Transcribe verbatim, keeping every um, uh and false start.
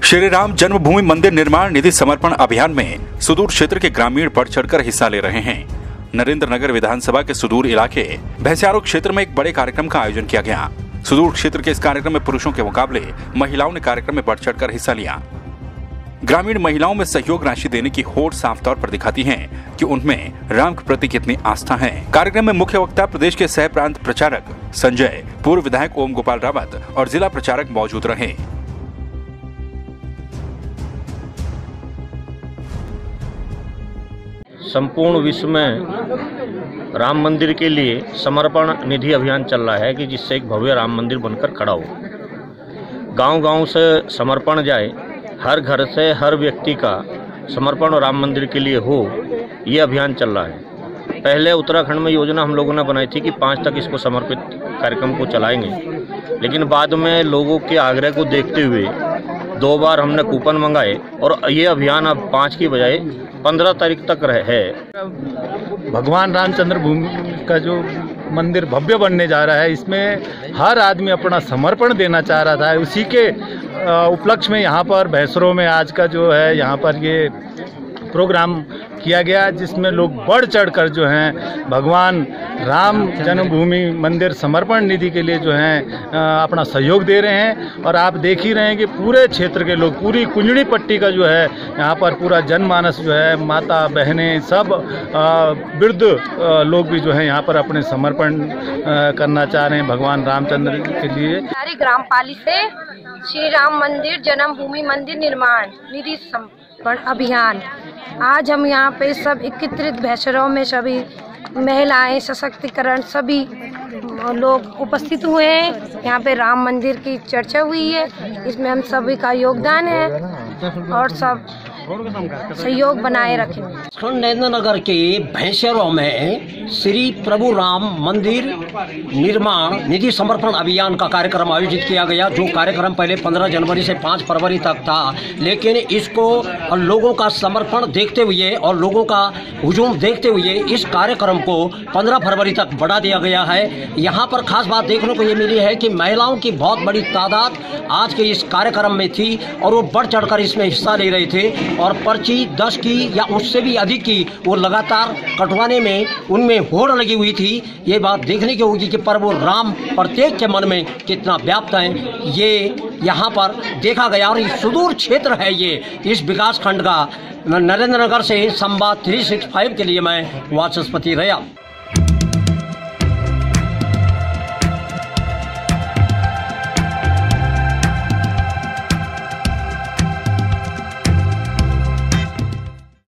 श्री राम जन्मभूमि मंदिर निर्माण निधि समर्पण अभियान में सुदूर क्षेत्र के ग्रामीण बढ़ चढ़कर हिस्सा ले रहे हैं। नरेंद्र नगर विधानसभा के सुदूर इलाके भैंसियारो क्षेत्र में एक बड़े कार्यक्रम का आयोजन किया गया। सुदूर क्षेत्र के इस कार्यक्रम में पुरुषों के मुकाबले महिलाओं ने कार्यक्रम में बढ़ चढ़कर हिस्सा लिया। ग्रामीण महिलाओं में सहयोग राशि देने की होड़ साफ तौर पर दिखाती है कि उनमें राम के प्रति कितनी आस्था है। कार्यक्रम में मुख्य वक्ता प्रदेश के सह प्रांत प्रचारक संजय, पूर्व विधायक ओम गोपाल रावत और जिला प्रचारक मौजूद रहे। संपूर्ण विश्व में राम मंदिर के लिए समर्पण निधि अभियान चल रहा है कि जिससे एक भव्य राम मंदिर बनकर खड़ा हो। गांव-गांव से समर्पण जाए, हर घर से हर व्यक्ति का समर्पण राम मंदिर के लिए हो, ये अभियान चल रहा है। पहले उत्तराखंड में योजना हम लोगों ने बनाई थी कि पाँच तक इसको समर्पित कार्यक्रम को चलाएंगे, लेकिन बाद में लोगों के आग्रह को देखते हुए दो बार हमने कूपन मंगाए और ये अभियान अब पाँच की बजाय पंद्रह तारीख तक है। भगवान रामचंद्र भूमि का जो मंदिर भव्य बनने जा रहा है, इसमें हर आदमी अपना समर्पण देना चाह रहा था। उसी के उपलक्ष्य में यहाँ पर भैंसरों में आज का जो है यहाँ पर ये प्रोग्राम किया गया, जिसमें लोग बढ़ चढ़कर जो हैं भगवान राम जन्मभूमि मंदिर समर्पण निधि के लिए जो हैं अपना सहयोग दे रहे हैं। और आप देख ही रहे हैं कि पूरे क्षेत्र के लोग, पूरी कुंजड़ी पट्टी का जो है यहाँ पर पूरा जनमानस जो है, माता बहनें सब वृद्ध लोग भी जो है यहाँ पर अपने समर्पण करना चाह रहे हैं भगवान रामचंद्र के लिए। सारी ग्राम पाली से श्री राम मंदिर जन्मभूमि मंदिर निर्माण निधि समर्पण अभियान, आज हम यहाँ पे सब एकत्रित भैंसरों में सभी महिलाएं सशक्तिकरण सभी लोग उपस्थित हुए हैं। यहाँ पे राम मंदिर की चर्चा हुई है, इसमें हम सभी का योगदान है और सब सहयोग बनाए रखेंगे। नरेंद्र नगर के भैंसियारो में श्री प्रभु राम मंदिर निर्माण निधि समर्पण अभियान का कार्यक्रम आयोजित किया गया, जो कार्यक्रम पहले पंद्रह जनवरी से पाँच फरवरी तक था, लेकिन इसको लोगों का समर्पण देखते हुए और लोगों का हुजूम देखते हुए इस कार्यक्रम को पंद्रह फरवरी तक बढ़ा दिया गया है। यहाँ पर खास बात देखने को ये मिली है कि महिलाओं की बहुत बड़ी तादाद आज के इस कार्यक्रम में थी और वो बढ़ चढ़कर इसमें हिस्सा ले रहे थे और पर्ची दस की या उससे भी अधिक की वो लगातार कटवाने में उनमें होड़ लगी हुई थी। ये बात देखने की होगी कि प्रभु राम प्रत्येक के मन में कितना व्याप्त है, ये यहाँ पर देखा गया। और ये सुदूर क्षेत्र है, ये इस विकास खंड का। नरेंद्र नगर से संवाद तीन सौ पैंसठ के लिए मैं वाचस्पति रहा।